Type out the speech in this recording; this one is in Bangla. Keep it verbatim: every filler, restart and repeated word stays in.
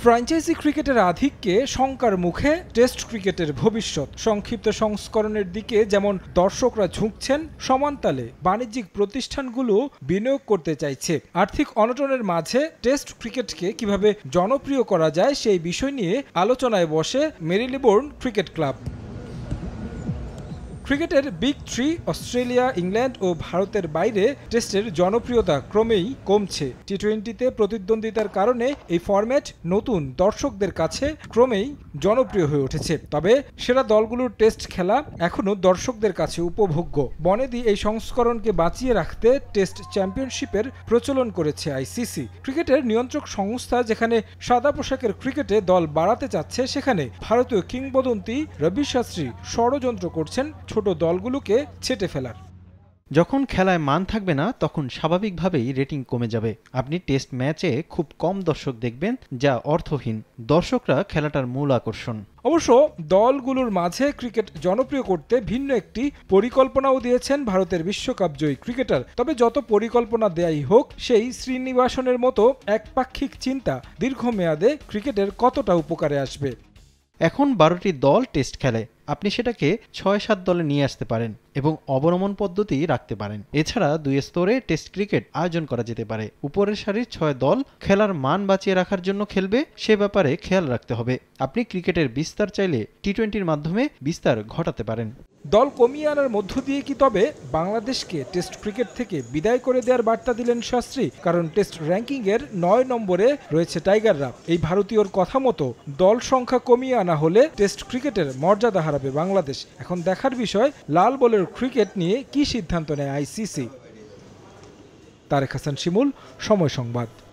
ফ্র্যাঞ্চাইজি ক্রিকেটের আধিক্যে শঙ্কার মুখে টেস্ট ক্রিকেটের ভবিষ্যৎ। সংক্ষিপ্ত সংস্করণের দিকে যেমন দর্শকরা ঝুঁকছেন, সমানতালে বাণিজ্যিক প্রতিষ্ঠানগুলো বিনিয়োগ করতে চাইছে। আর্থিক অনটনের মাঝে টেস্ট ক্রিকেটকে কিভাবে জনপ্রিয় করা যায় সেই বিষয় নিয়ে আলোচনায় বসে মেরিলেবোন ক্রিকেট ক্লাব। ক্রিকেটের বিগ থ্রি অস্ট্রেলিয়া, ইংল্যান্ড ও ভারতের বাইরে টেস্টের জনপ্রিয়তা ক্রমেই কমছে। টি টোয়েন্টিতে প্রতিদ্বন্দ্বিতার কারণে এই ফরম্যাট নতুন দর্শকদের কাছে ক্রমেই জনপ্রিয় হয়ে উঠেছে। তবে সেরা দলগুলোর টেস্ট খেলা এখনও দর্শকদের কাছে উপভোগ্য। বনেদি এই সংস্করণকে বাঁচিয়ে রাখতে টেস্ট চ্যাম্পিয়নশিপের প্রচলন করেছে আইসিসি। ক্রিকেটের নিয়ন্ত্রক সংস্থা যেখানে সাদা পোশাকের ক্রিকেটে দল বাড়াতে চাচ্ছে, সেখানে ভারতীয় কিংবদন্তি রবি শাস্ত্রী ষড়যন্ত্র করছেন ছোট দলগুলোকে ছেটে ফেলার। যখন খেলায় মান থাকবে না, তখন স্বাভাবিকভাবেই রেটিং কমে যাবে। আপনি টেস্ট ম্যাচে খুব কম দর্শক দেখবেন, যা অর্থহীন। দর্শকরা খেলাটার মূল আকর্ষণ। অবশ্য দলগুলোর মাঝে ক্রিকেট জনপ্রিয় করতে ভিন্ন একটি পরিকল্পনাও দিয়েছেন ভারতের বিশ্বকাপ জয়ী ক্রিকেটার। তবে যত পরিকল্পনা দেয়াই হোক, সেই শ্রীনিবাসনের মতো একপাক্ষিক চিন্তা দীর্ঘমেয়াদে ক্রিকেটের কতটা উপকারে আসবে? এখন বারোটি দল টেস্ট খেলে। আপনি সেটাকে ছয় সাত দলে নিয়ে আসতে পারেন এবং অবনমন পদ্ধতি রাখতে পারেন। এছাড়া দুই স্তরে টেস্ট ক্রিকেট আয়োজন করা যেতে পারে। উপরের সারির ছয় দল খেলার মান বাঁচিয়ে রাখার জন্য খেলবে, সে ব্যাপারে খেয়াল রাখতে হবে। আপনি ক্রিকেটের বিস্তার চাইলে টি টোয়েন্টির মাধ্যমে বিস্তার ঘটাতে পারেন। দল কমিয়ে আনার মধ্য দিয়ে কি তবে বাংলাদেশকে টেস্ট ক্রিকেট থেকে বিদায় করে দেওয়ার বার্তা দিলেন শাস্ত্রী? কারণ টেস্ট র্যাঙ্কিংয়ের নয় নম্বরে রয়েছে টাইগাররা। এই ভারতীয়র কথা মতো দল সংখ্যা কমিয়ে আনা হলে টেস্ট ক্রিকেটের মর্যাদা হারাবে বাংলাদেশ। এখন দেখার বিষয় লাল বলের ক্রিকেট নিয়ে কি সিদ্ধান্ত নেয় আইসিসি। তারেক হাসান শিমুল, সময় সংবাদ।